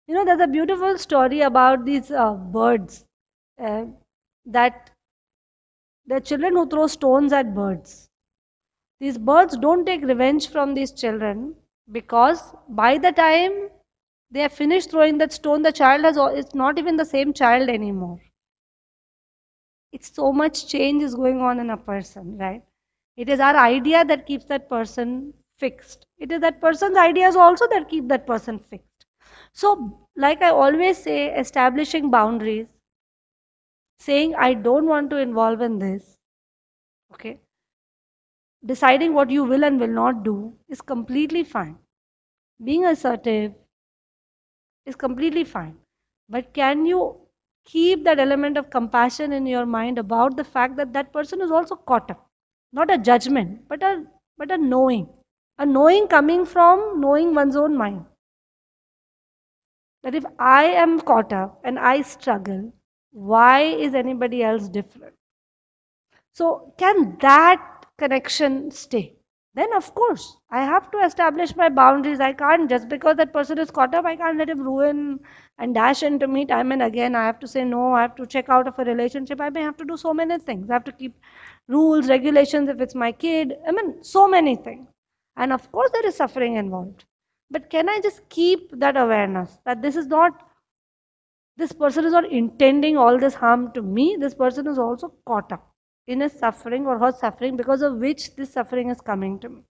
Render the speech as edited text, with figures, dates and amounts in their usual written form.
There's a beautiful story about these birds uh, that the children who throw stones at birds. These birds don't take revenge from these children because by the time they have finished throwing that stone, the child it's not even the same child anymore. It's so much change is going on in a person, right? It is our idea that keeps that person fixed. It is that person's ideas also that keep that person fixed. So, like I always say, establishing boundaries, saying I don't want to involve in this, okay, deciding what you will and will not do is completely fine. Being assertive is completely fine. But can you keep that element of compassion in your mind about the fact that that person is also caught up? Not a judgment, but a knowing. A knowing coming from knowing one's own mind. That if I am caught up and I struggle, why is anybody else different? So, can that connection stay? Then, of course, I have to establish my boundaries. I can't, just because that person is caught up, I can't let him ruin and dash into me time and again. I have to say no, I have to check out of a relationship. I may have to do so many things. I have to keep rules, regulations if it's my kid. I mean, so many things. And of course, there is suffering involved. But can I just keep that awareness that this person is not intending all this harm to me, this person is also caught up in his suffering or her suffering because of which this suffering is coming to me.